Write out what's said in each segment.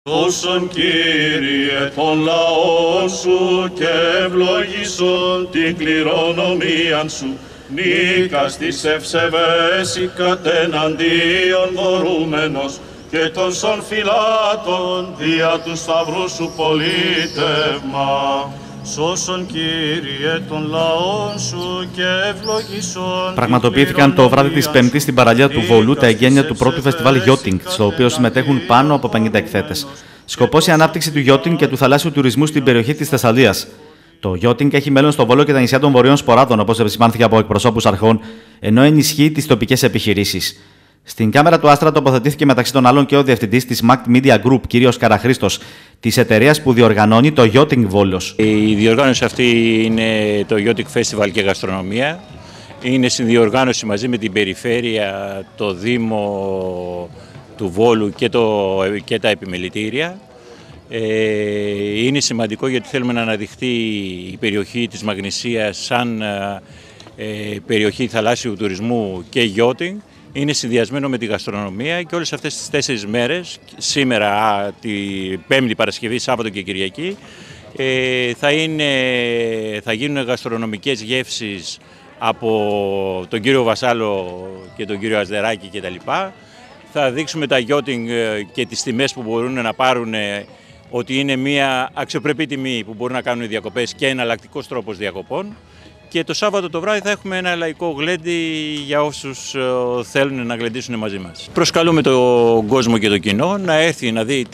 Όσον Κύριε των λαών σου και ευλογήσον την κληρονομίαν σου, νίκας της ευσεβέση κατεναντίον δωρούμενος και των σων φυλάτων δια του σταυρού σου πολίτευμα. Σώσον Κύριε των λαών σου και ευλογήσον. Πραγματοποιήθηκαν το βράδυ της Πέμπτης στην παραλία του Βόλου τα εγγένεια του πρώτου φεστιβάλ Yachting, στο οποίο συμμετέχουν πάνω από 50 εκθέτες. Σκοπός η ανάπτυξη του yachting και του θαλάσσιου τουρισμού στην περιοχή της Θεσσαλίας. Το yachting έχει μέλλον στο Βόλο και τα νησιά των Βορείων Σποράδων, όπως επισημάνθηκε από εκπροσώπους αρχών, ενώ ενισχύει τις τοπικές επιχειρήσεις. Στην κάμερα του Άστρα τοποθετήθηκε μεταξύ των άλλων και ο διευθυντής της MACT Media Group, κ. Καραχρήστος, της εταιρείας που διοργανώνει το Yachting Βόλος. Η διοργάνωση αυτή είναι το Yachting Festival και Γαστρονομία. Είναι συνδιοργάνωση μαζί με την Περιφέρεια, το Δήμο του Βόλου και τα επιμελητήρια. Είναι σημαντικό γιατί θέλουμε να αναδειχθεί η περιοχή της Μαγνησίας σαν περιοχή θαλάσσιου τουρισμού και yachting. Είναι συνδυασμένο με τη γαστρονομία και όλες αυτές τις 4 μέρες, σήμερα, τη Πέμπτη, Παρασκευή, Σάββατο και Κυριακή, θα γίνουν γαστρονομικές γεύσεις από τον κύριο Βασάλο και τον κύριο Ασδεράκη κτλ. Θα δείξουμε τα yachting και τις τιμές που μπορούν να πάρουν, ότι είναι μια αξιοπρεπή τιμή που μπορούν να κάνουν οι διακοπές και εναλλακτικός τρόπος διακοπών. Και το Σάββατο το βράδυ θα έχουμε ένα λαϊκό γλέντι για όσους θέλουν να γλεντήσουν μαζί μας. Προσκαλούμε τον κόσμο και το κοινό να έρθει να δει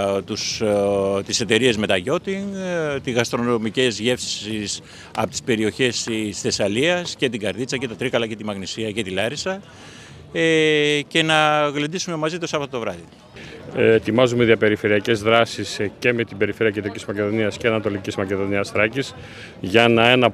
τις εταιρείες με τα yachting, τις γαστρονομικές γεύσεις από τις περιοχές της Θεσσαλίας και την Καρδίτσα και τα Τρίκαλα και τη Μαγνησία και τη Λάρισα και να γλεντήσουμε μαζί το Σάββατο το βράδυ. Ετοιμάζουμε διαπεριφερειακές δράσεις και με την Περιφέρεια Κεντρικής Μακεδονίας και Ανατολικής Μακεδονίας Θράκης για ένα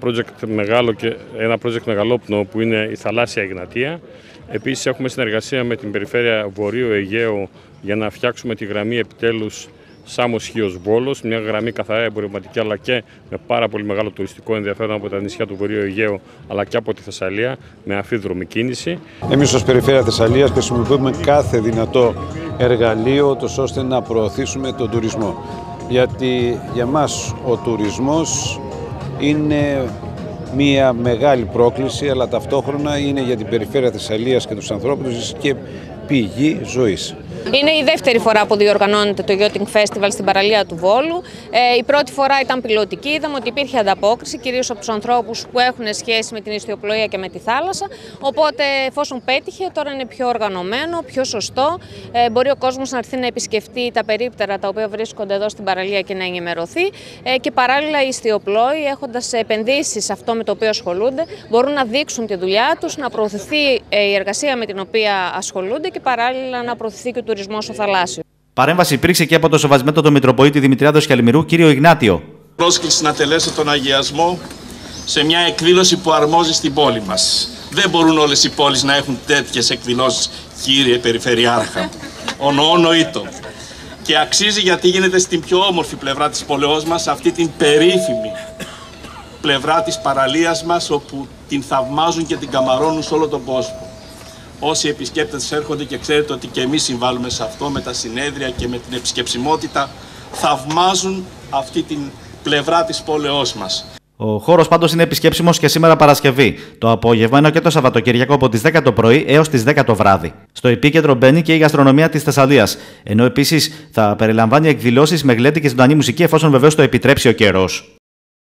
project μεγαλόπνο που είναι η θαλάσσια Εγνατία. Επίσης έχουμε συνεργασία με την Περιφέρεια Βορείου Αιγαίου για να φτιάξουμε τη γραμμή επιτέλους Σάμος Χίος Βόλος, μια γραμμή καθαρά εμπορευματική αλλά και με πάρα πολύ μεγάλο τουριστικό ενδιαφέρον από τα νησιά του Βορείου Αιγαίου αλλά και από τη Θεσσαλία με αφίδρομη κίνηση. Εμείς ως Περιφέρεια Θεσσαλίας χρησιμοποιούμε κάθε δυνατό εργαλείο ώστε να προωθήσουμε τον τουρισμό. Γιατί για μας ο τουρισμός είναι μια μεγάλη πρόκληση, αλλά ταυτόχρονα είναι για την Περιφέρεια Θεσσαλίας και τους ανθρώπους και πηγή ζωής. Είναι η δεύτερη φορά που διοργανώνεται το Yachting Festival στην παραλία του Βόλου. Η πρώτη φορά ήταν πιλωτική, είδαμε ότι υπήρχε ανταπόκριση, κυρίως από τους ανθρώπους που έχουν σχέση με την ιστιοπλοεία και με τη θάλασσα. Οπότε, εφόσον πέτυχε, τώρα είναι πιο οργανωμένο, πιο σωστό. Μπορεί ο κόσμος να έρθει να επισκεφτεί τα περίπτερα τα οποία βρίσκονται εδώ στην παραλία και να ενημερωθεί. Και παράλληλα, οι ιστιοπλόοι, έχοντας επενδύσει σε αυτό με το οποίο ασχολούνται, μπορούν να δείξουν τη δουλειά τους, να προωθηθεί η εργασία με την οποία ασχολούνται και παράλληλα να προωθηθεί και ο τουρισμός στο θαλάσσιο. Παρέμβαση υπήρξε και από το Σεβασμιότατο Μητροπολίτη Δημητριάδος Χαλιμυρού, κύριο Ιγνάτιο. Πρόσκληση να τελέσω τον αγιασμό σε μια εκδήλωση που αρμόζει στην πόλη μας. Δεν μπορούν όλες οι πόλεις να έχουν τέτοιες εκδηλώσεις, κύριε Περιφερειάρχα. Ονοήτο. Και αξίζει γιατί γίνεται στην πιο όμορφη πλευρά της πόλεως μας, αυτή την περίφημη πλευρά της παραλίας μας, όπου την θαυμάζουν και την καμαρώνουν σε όλο τον κόσμο. Όσοι επισκέπτες έρχονται και ξέρετε ότι και εμείς συμβάλλουμε σε αυτό με τα συνέδρια και με την επισκεψιμότητα, θαυμάζουν αυτή την πλευρά της πόλεως μας. Ο χώρος πάντως είναι επισκέψιμος και σήμερα Παρασκευή, το απόγευμα, ενώ και το Σαββατοκύριακο από τις 10 το πρωί έως τις 10 το βράδυ. Στο επίκεντρο μπαίνει και η γαστρονομία της Θεσσαλίας, ενώ επίσης θα περιλαμβάνει εκδηλώσεις με γλέντι και ζωντανή μουσική, εφόσον βεβαίως το επιτρέψει ο καιρός.